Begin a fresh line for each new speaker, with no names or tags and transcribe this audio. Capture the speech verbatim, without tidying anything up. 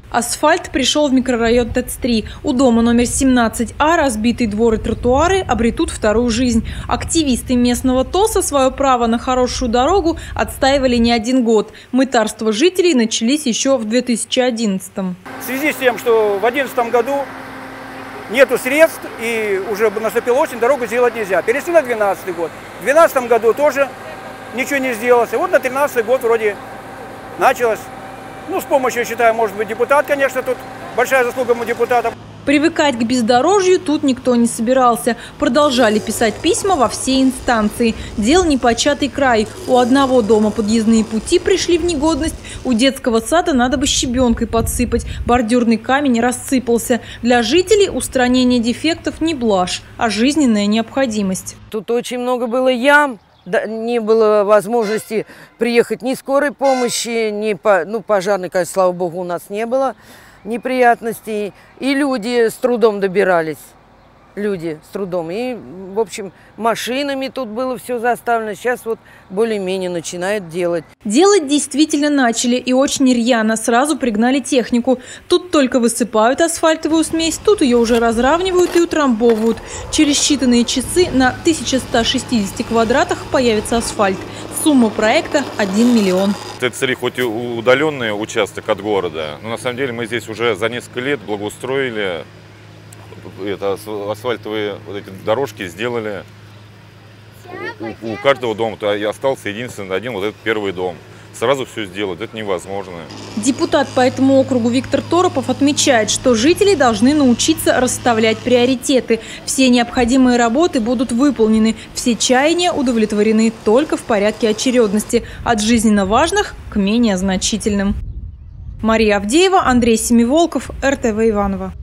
Асфальт пришел в микрорайон Т Э Ц три. У дома номер семнадцать А разбитый двор и тротуары обретут вторую жизнь. Активисты местного Т О С А свое право на хорошую дорогу отстаивали не один год. Мытарства жителей начались еще в две тысячи одиннадцатом.
В связи с тем, что в две тысячи одиннадцатом году нету средств и уже наступила осень, дорогу сделать нельзя. Перешли на две тысячи двенадцатый год. В две тысячи двенадцатом году тоже ничего не сделалось. И вот на две тысячи тринадцатый год вроде началось. Ну, с помощью, считаю, может быть, депутат, конечно, тут большая заслуга ему депутата.
Привыкать к бездорожью тут никто не собирался. Продолжали писать письма во все инстанции. Дел непочатый край. У одного дома подъездные пути пришли в негодность. У детского сада надо бы щебенкой подсыпать. Бордюрный камень рассыпался. Для жителей устранение дефектов не блажь, а жизненная необходимость.
Тут очень много было ям. Да, не было возможности приехать ни скорой помощи, ни по, ну, пожарной, конечно, слава богу, у нас не было неприятностей. И люди с трудом добирались. Люди с трудом. И, в общем, машинами тут было все заставлено. Сейчас вот более-менее начинают делать.
Делать действительно начали и очень рьяно. Сразу пригнали технику. Тут только высыпают асфальтовую смесь, тут ее уже разравнивают и утрамбовывают. Через считанные часы на тысяче ста шестидесяти квадратах появится асфальт. Сумма проекта – один миллион.
Т Э Ц три хоть и удаленный участок от города, но на самом деле мы здесь уже за несколько лет благоустроили. Это асфальтовые вот эти дорожки сделали у, у каждого дома. То и остался единственный один вот этот первый дом. Сразу все сделать это невозможно.
Депутат по этому округу Виктор Торопов отмечает, что жители должны научиться расставлять приоритеты. Все необходимые работы будут выполнены. Все чаяния удовлетворены только в порядке очередности. От жизненно важных к менее значительным. Мария Авдеева, Андрей Семиволков, Эр Тэ Вэ Иваново.